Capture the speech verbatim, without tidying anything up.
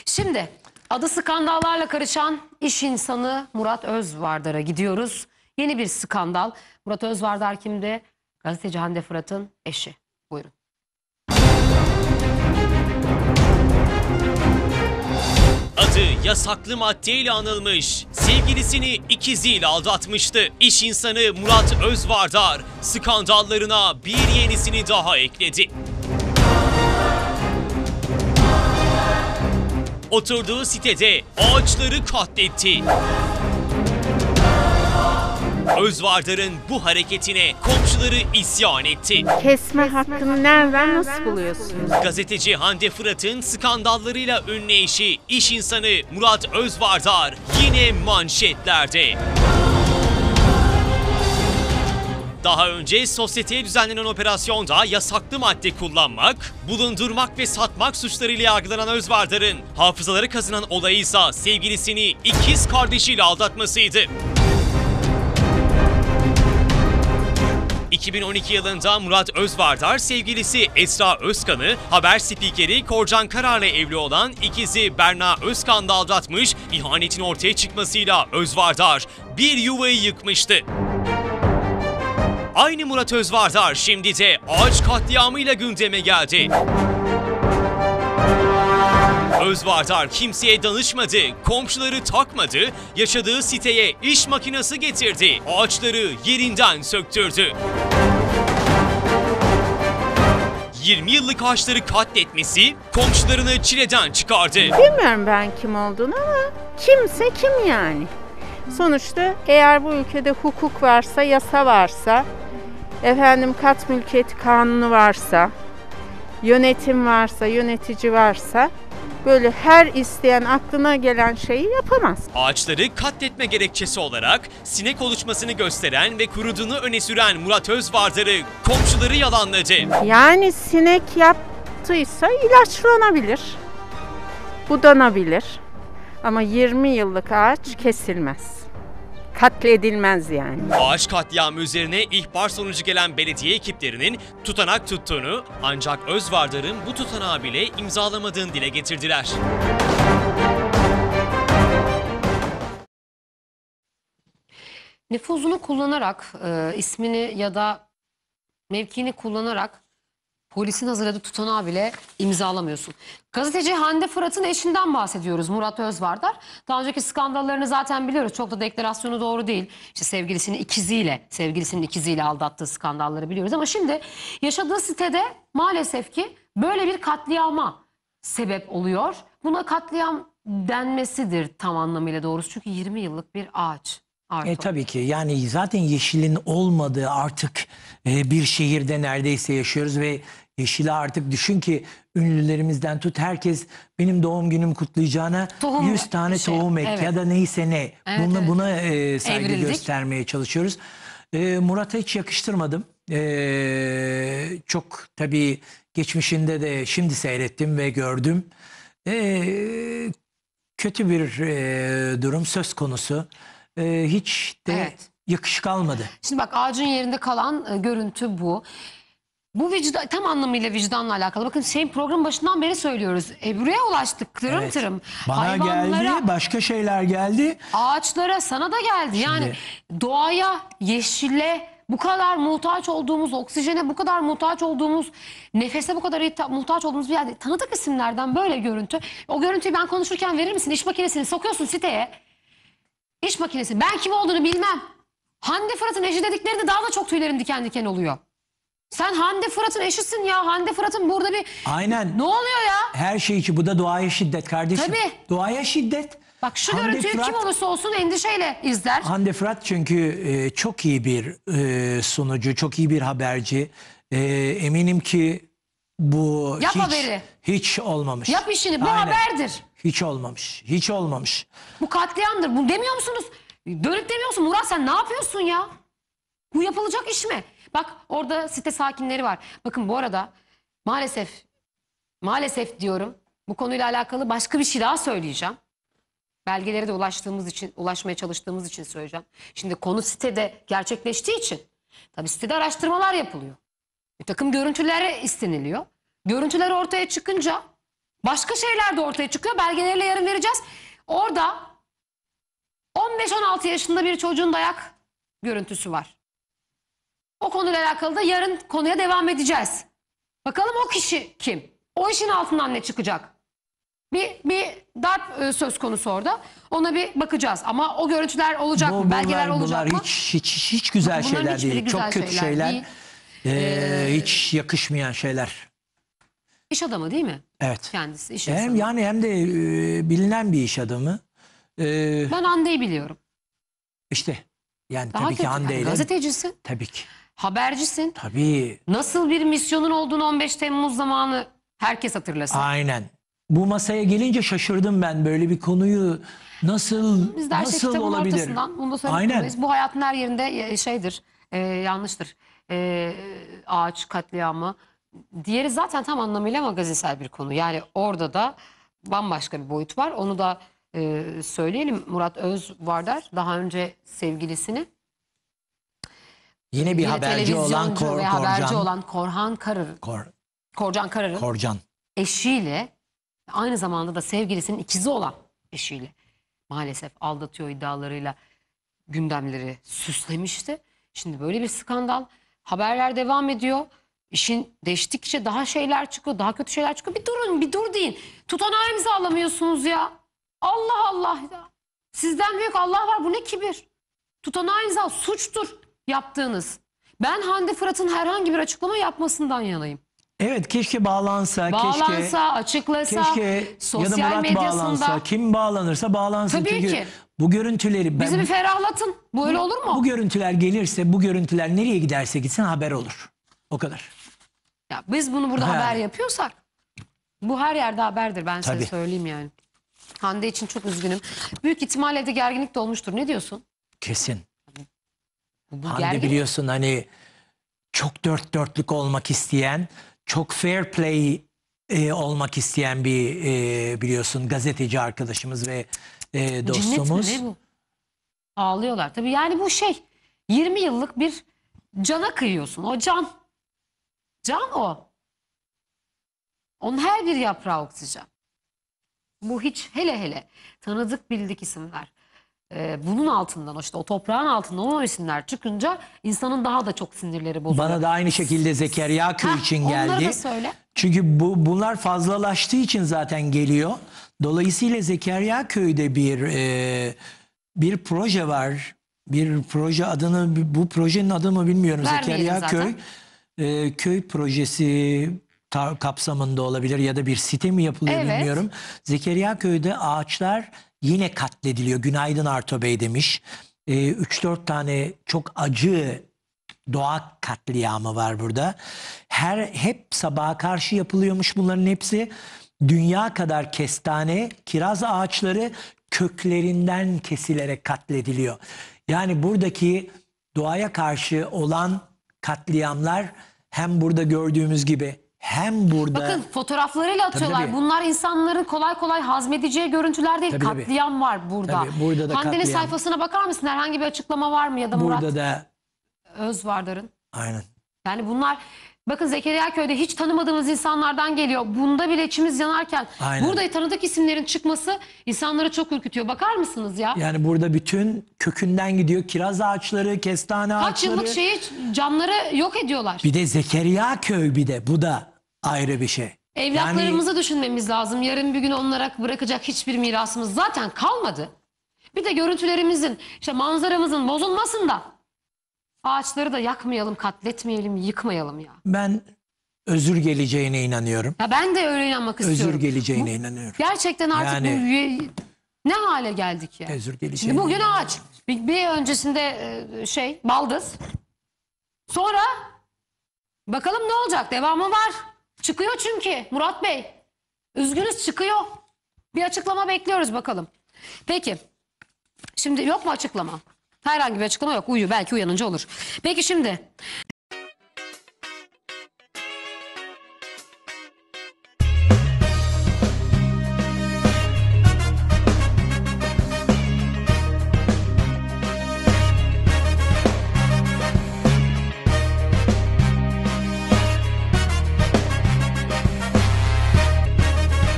Şimdi adı skandallarla karışan iş insanı Murat Özvardar'a gidiyoruz. Yeni bir skandal. Murat Özvardar kimdi? Gazeteci Hande Fırat'ın eşi. Buyurun. Adı yasaklı maddeyle anılmış, sevgilisini ikiziyle aldatmıştı. İş insanı Murat Özvardar skandallarına bir yenisini daha ekledi. Oturduğu sitede ağaçları katletti. Özvardar'ın bu hareketine komşuları isyan etti. Kesme hakkını nereden, nasıl buluyorsunuz? Gazeteci Hande Fırat'ın skandallarıyla ünlü eşi, iş insanı Murat Özvardar yine manşetlerde. Daha önce sosyeteye düzenlenen operasyonda yasaklı madde kullanmak, bulundurmak ve satmak suçlarıyla yargılanan Özvardar'ın hafızaları kazınan olayı ise sevgilisini ikiz kardeşiyle aldatmasıydı. iki bin on iki yılında Murat Özvardar sevgilisi Esra Özkan'ı, haber spikeri Korcan Karar'la evli olan ikizi Berna Özkan'da aldatmış, ihanetin ortaya çıkmasıyla Özvardar bir yuvayı yıkmıştı. Aynı Murat Özvardar şimdi de ağaç katliamıyla gündeme geldi. Özvardar kimseye danışmadı, komşuları takmadı, yaşadığı siteye iş makinesi getirdi, ağaçları yerinden söktürdü. yirmi yıllık ağaçları katletmesi komşularını çileden çıkardı. Bilmiyorum ben kim olduğunu ama kimse kim yani? Sonuçta eğer bu ülkede hukuk varsa, yasa varsa, efendim kat mülkiyeti kanunu varsa, yönetim varsa, yönetici varsa böyle her isteyen aklına gelen şeyi yapamaz. Ağaçları katletme gerekçesi olarak sinek oluşmasını gösteren ve kuruduğunu öne süren Murat Özvardar'ı komşuları yalanladı. Yani sinek yaptıysa ilaçlanabilir, budanabilir ama yirmi yıllık ağaç kesilmez. Katledilmez yani. Ağaç katliamı üzerine ihbar sonucu gelen belediye ekiplerinin tutanak tuttuğunu, ancak Özvardar'ın bu tutanağı bile imzalamadığını dile getirdiler. Nüfuzunu kullanarak, e, ismini ya da mevkini kullanarak polisin hazırladığı tutanağı bile imzalamıyorsun. Gazeteci Hande Fırat'ın eşinden bahsediyoruz, Murat Özvardar. Daha önceki skandallarını zaten biliyoruz. Çok da deklarasyonu doğru değil. İşte sevgilisinin ikiziyle, sevgilisinin ikiziyle aldattığı skandalları biliyoruz. Ama şimdi yaşadığı sitede maalesef ki böyle bir katliama sebep oluyor. Buna katliam denmesidir tam anlamıyla doğrusu. Çünkü yirmi yıllık bir ağaç. E, tabii ki yani zaten yeşilin olmadığı artık e, bir şehirde neredeyse yaşıyoruz ve yeşili artık düşün ki ünlülerimizden tut herkes benim doğum günüm kutlayacağına Tohum yüz tane şey, tohum ek evet. ya da neyse ne. Evet, buna evet. buna e, saygı Evrildik. göstermeye çalışıyoruz. E, Murat'a hiç yakıştırmadım. E, çok tabii geçmişinde de şimdi seyrettim ve gördüm. E, kötü bir e, durum söz konusu. Ee, hiç de Evet. yakışık almadı. Şimdi bak, ağacın yerinde kalan e, görüntü bu. Bu vicdan, tam anlamıyla vicdanla alakalı. Bakın şeyin program başından beri söylüyoruz. Ebru'ya ulaştık tırım Evet. tırım. Bana Hayvanlara, geldi, başka şeyler geldi. ağaçlara, sana da geldi. Yani doğaya, yeşile bu kadar muhtaç olduğumuz, oksijene bu kadar muhtaç olduğumuz, nefese bu kadar ita- muhtaç olduğumuz bir yerde tanıdık isimlerden böyle görüntü. O görüntüyü ben konuşurken verir misin? İş makinesini sokuyorsun siteye. İş makinesi. Ben kim olduğunu bilmem. Hande Fırat'ın eşi dediklerinde daha da çok tüylerim diken diken oluyor. Sen Hande Fırat'ın eşisin ya. Hande Fırat'ın burada bir... Aynen. Ne oluyor ya? Her şey için bu da doğaya şiddet kardeşim. Tabii. Doğaya şiddet. Bak şu Hande görüntüyü Fırat- kim olursa olsun endişeyle izler. Hande Fırat çünkü e, çok iyi bir e, sunucu, çok iyi bir haberci. E, eminim ki bu Yap hiç, haberi. hiç olmamış. Yap işini. Bu Aynen. haberdir. Hiç olmamış. Hiç olmamış. Bu katliamdır. Bu demiyor musunuz? Dönüp demiyor musun? Murat sen ne yapıyorsun ya? Bu yapılacak iş mi? Bak orada site sakinleri var. Bakın bu arada maalesef, maalesef diyorum, bu konuyla alakalı başka bir şey daha söyleyeceğim. Belgelere de ulaştığımız için, ulaşmaya çalıştığımız için söyleyeceğim. Şimdi konu sitede gerçekleştiği için tabii sitede araştırmalar yapılıyor. Bir takım görüntüler isteniliyor. Görüntüler ortaya çıkınca Başka şeyler de ortaya çıkıyor. Belgeleriyle yarın vereceğiz. Orada on beş on altı yaşında bir çocuğun dayak görüntüsü var. O konuyla alakalı da yarın konuya devam edeceğiz. Bakalım o kişi kim? O işin altından ne çıkacak? Bir, bir darp e, söz konusu orada. Ona bir bakacağız. Ama o görüntüler olacak Bu- mı? bunlar, Belgeler olacak bunlar mı? hiç, hiç, hiç güzel Bunların şeyler hiçbiri değil. güzel Çok kötü şeyler şeyler. değil. Ee, hiç yakışmayan şeyler. İş adamı değil mi? Evet. Kendisi iş Hem insanı. yani hem de e, bilinen bir iş adamı. Ee, Ben Hande'yi biliyorum. işte yani Daha tabii kötü. ki Hande Yani ile. gazetecisin, Tabii ki. habercisin. Tabii. Nasıl bir misyonun olduğunu on beş Temmuz zamanı herkes hatırlasın. Aynen. Bu masaya gelince şaşırdım ben, böyle bir konuyu nasıl Biz de her şey nasıl kitabın olabilir? ortasından bunu da söylemek Aynen. zorundayız. Bu hayatın her yerinde e, şeydir, e, yanlıştır. E, ağaç katliamı. Diğeri zaten tam anlamıyla magazinsel bir konu. Yani orada da bambaşka bir boyut var. Onu da e, söyleyelim. Murat Özvardar daha önce sevgilisini Yine bir yine haberci olan televizyoncu Kor, ve haberci Korcan. olan Korhan Karır, Kor, Korcan Karar'ın Korcan. eşiyle, aynı zamanda da sevgilisinin ikizi olan eşiyle maalesef aldatıyor iddialarıyla gündemleri süslemişti. Şimdi böyle bir skandal. Haberler devam ediyor. İşin değiştikçe daha şeyler çıkıyor, daha kötü şeyler çıkıyor. Bir durun, bir dur deyin. Tutanağı imzalamıyorsunuz ya. Allah Allah ya. Sizden büyük Allah var. Bu ne kibir? Tutanağı imza suçtur yaptığınız. Ben Hande Fırat'ın herhangi bir açıklama yapmasından yanayım. Evet, keşke bağlansa, Bağlansa, keşke açıklasa, keşke ya da sosyal Murat medyasında. bağlansa, kim bağlanırsa bağlansın. Tabii Çünkü ki. bu görüntüleri ben Bizi bir ferahlatın. Bu öyle olur mu? bu görüntüler gelirse, bu görüntüler nereye giderse gitsin haber olur. O kadar. Ya biz bunu burada Ha. haber yapıyorsak bu her yerde haberdir, ben Tabii. size söyleyeyim yani. Hande için çok üzgünüm. Büyük ihtimalle de gerginlik de olmuştur. Ne diyorsun? Kesin. Bu, bu Hande gergin. biliyorsun hani çok dört dörtlük olmak isteyen, çok fair play e, olmak isteyen bir e, biliyorsun gazeteci arkadaşımız ve e, Cinnet mi dostumuz. ne bu? Ağlıyorlar. Tabii yani bu şey yirmi yıllık bir cana kıyıyorsun. O can. Can o. Onun her bir yaprağı oksijen. Bu hiç hele hele tanıdık bildik isimler. Ee, bunun altından o işte o toprağın altından o isimler çıkınca insanın daha da çok sinirleri bozuluyor. Bana da aynı şekilde Zekeriya Köy Heh, için onları geldi. da söyle. Çünkü bu bunlar fazlalaştığı için zaten geliyor. Dolayısıyla Zekeriya Köy'de bir e, bir proje var. Bir proje adını, bu projenin adını bilmiyorum. Vermeyelim Zekeriya zaten. Köy e, köy projesi ta- kapsamında olabilir ya da bir site mi yapılıyor Evet. bilmiyorum. Zekeriya Köy'de ağaçlar yine katlediliyor. Günaydın Arto Bey demiş. E, üç dört tane çok acı doğa katliamı var burada. Her hep sabaha karşı yapılıyormuş bunların hepsi. Dünya kadar kestane, kiraz ağaçları köklerinden kesilerek katlediliyor. Yani buradaki doğaya karşı olan katliamlar hem burada gördüğümüz gibi hem burada Bakın fotoğraflarıyla atıyorlar. tabii. Bunlar insanların kolay kolay hazmedeceği görüntüler değil. Tabii, tabii. Katliam var burada. Tabii, burada da Hande'nin katliam. sayfasına bakar mısın? Herhangi bir açıklama var mı? Ya da Murat burada da Özvardar'ın. aynen. Yani bunlar bakın Zekeriya Köy'de hiç tanımadığımız insanlardan geliyor. Bunda bile içimiz yanarken Aynen. burada tanıdık isimlerin çıkması insanları çok ürkütüyor. Bakar mısınız ya? Yani burada bütün kökünden gidiyor. Kiraz ağaçları, kestane Kaç ağaçları. yıllık şeyi canları yok ediyorlar. Bir de Zekeriya Köy, bir de bu da ayrı bir şey. Evlatlarımızı düşünmemiz lazım. Yarın bir gün onlara bırakacak hiçbir mirasımız zaten kalmadı. Bir de görüntülerimizin, işte manzaramızın bozulmasında ağaçları da yakmayalım, katletmeyelim, yıkmayalım ya. Ben özür geleceğine inanıyorum. Ya ben de öyle inanmak Özür istiyorum. geleceğine inanıyorum. Gerçekten artık Yani- bu üye- ne hale geldik ya. Özür geleceğine. Şimdi bugün ağaç. Bir, bir öncesinde e, şey baldız. Sonra bakalım ne olacak? Devamı var. Çıkıyor çünkü Murat Bey. Üzgünüz, çıkıyor. Bir açıklama bekliyoruz bakalım. Peki. Şimdi yok mu açıklama? Herhangi bir açıklama yok. Uyu, belki uyanınca olur. Peki şimdi